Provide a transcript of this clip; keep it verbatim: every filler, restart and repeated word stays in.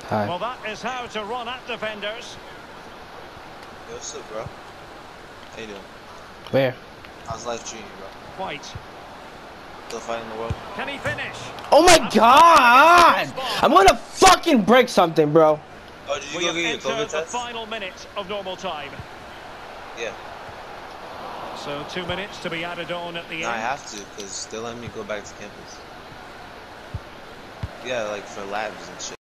Hi. Well, that is how to run at defenders. Yo, what's up, bro? How you doing? Where? How's life treating you, bro? White. Still fighting the world? Can he finish? Oh my god! I'm gonna fucking break something, bro. Oh, did you We go have get your entered COVID the test? final minute of normal time. Yeah. So two minutes to be added on at the No, I end. have to, because they're letting me go back to campus. Yeah, like for labs and shit.